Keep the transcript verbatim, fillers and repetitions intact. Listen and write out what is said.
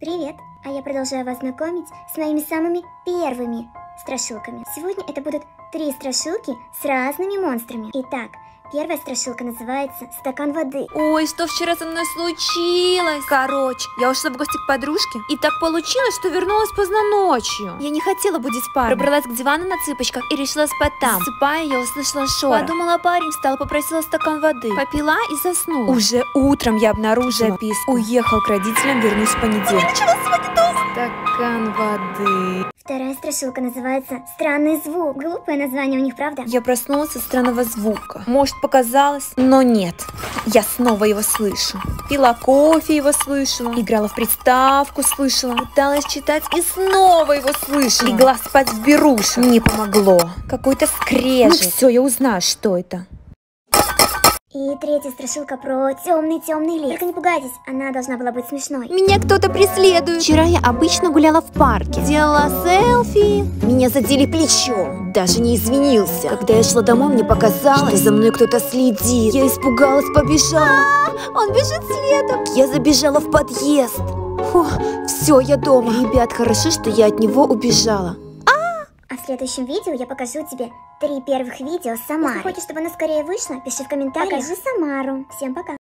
Привет! А я продолжаю вас знакомить с моими самыми первыми страшилками. Сегодня это будут три страшилки с разными монстрами. Итак, первая страшилка называется «Стакан воды». Ой, что вчера со мной случилось? Короче, я ушла в гости к подружке, и так получилось, что вернулась поздно ночью. Я не хотела будить парня. Пробралась к дивану на цыпочках и решила спать там. Засыпая, я услышала шорох. Подумала, парень встал, попросила стакан воды. Попила и заснула. Уже утром я обнаружила записку. Уехал к родителям, вернусь в понедельник. Стакан воды. Вторая страшилка называется «Странный звук». Глупое название у них, правда? Я проснулась от странного звука. Может, показалось, но нет. Я снова его слышу. Пила кофе, его слышала. Играла в приставку, слышала. Пыталась читать и снова его слышала. Легла спать в берушах. Не помогло. Какой-то скрежет. Ну все, я узнаю, что это. И третья страшилка про темный-темный лес. Только не пугайтесь, она должна была быть смешной. Меня кто-то преследует. Вчера я обычно гуляла в парке. Делала селфи. Меня задели плечом. Даже не извинился. Когда я шла домой, мне показалось, что за мной кто-то следит. Я испугалась, побежала. Он бежит следом. Я забежала в подъезд. Фу, все, я дома. Ребят, хорошо, что я от него убежала. А в следующем видео я покажу тебе три первых видео Самары. Если хочешь, чтобы оно скорее вышло, пиши в комментариях. Покажи Самару. Всем пока.